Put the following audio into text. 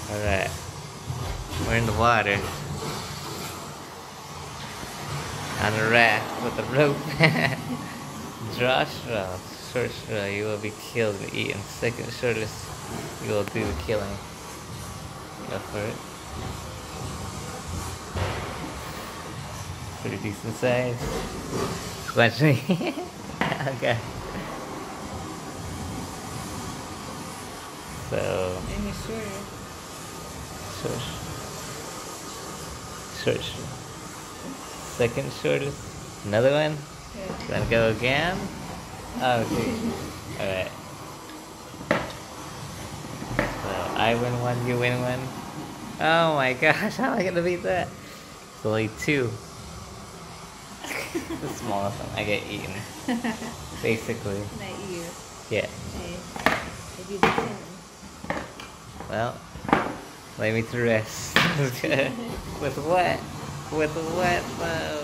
Alright. We're in the water. On a raft with a rope. Draw straw. Short straw, you will be killed and eaten. Second shortest, you will do the killing. Go for it. Pretty decent size. Watch me. Okay. So. Any shorter. Short. Second shortest. Another one? Yeah. Wanna go again? Oh, okay. Alright. So, I win one, you win one. Oh my gosh, how am I gonna beat that? It's only two. The smallest one, I get eaten. Basically. Not you. Yeah. Hey. If you do killing. Well, lay me to rest. With what? With what though?